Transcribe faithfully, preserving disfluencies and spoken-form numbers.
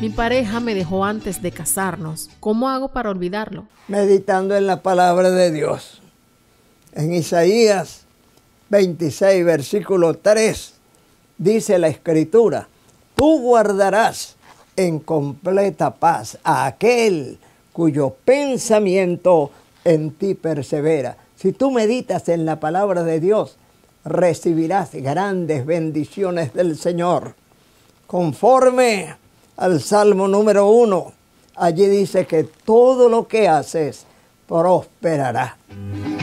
Mi pareja me dejó antes de casarnos. ¿Cómo hago para olvidarlo? Meditando en la palabra de Dios. En Isaías veintiséis, versículo tres, dice la Escritura: tú guardarás en completa paz a aquel cuyo pensamiento en ti persevera. Si tú meditas en la palabra de Dios, recibirás grandes bendiciones del Señor. Conforme al Salmo número uno, allí dice que todo lo que haces prosperará.